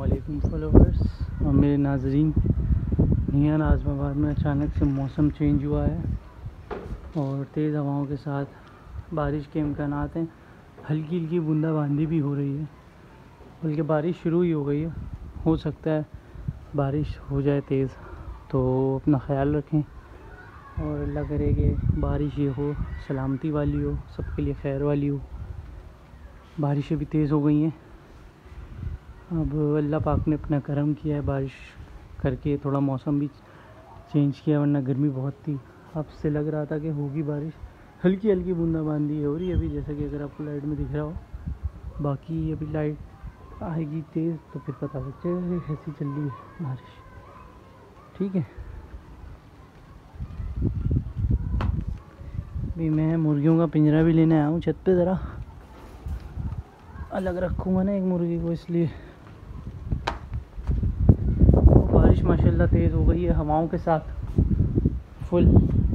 वालेकुम फॉलोवर्स और मेरे नाजरीन। नियर आज़माबाद में अचानक से मौसम चेंज हुआ है और तेज़ हवाओं के साथ बारिश के इम्कानात हैं। हल्की हल्की बूंदाबांदी भी हो रही है, बल्कि बारिश शुरू ही हो गई है। हो सकता है बारिश हो जाए तेज़, तो अपना ख्याल रखें और अल्लाह करे कि बारिश ये हो सलामती वाली हो, सबके लिए खैर वाली हो। बारिशें भी तेज़ हो गई हैं। अब अल्लाह पाक ने अपना करम किया है, बारिश करके थोड़ा मौसम भी चेंज किया, वरना गर्मी बहुत थी। अब से लग रहा था कि होगी बारिश। हल्की हल्की बूंदाबांदी हो रही है अभी, जैसा कि अगर आपको लाइट में दिख रहा हो। बाकी अभी लाइट आएगी तेज़ तो फिर पता लग जाएगा कि कैसी चल रही है बारिश। ठीक है, अभी मैं मुर्गियों का पिंजरा भी लेने आया हूँ छत पे। ज़रा अलग रखूँगा ना एक मुर्गी को, इसलिए। बारिश माशाल्लाह तेज़ हो गई है हवाओं के साथ फुल।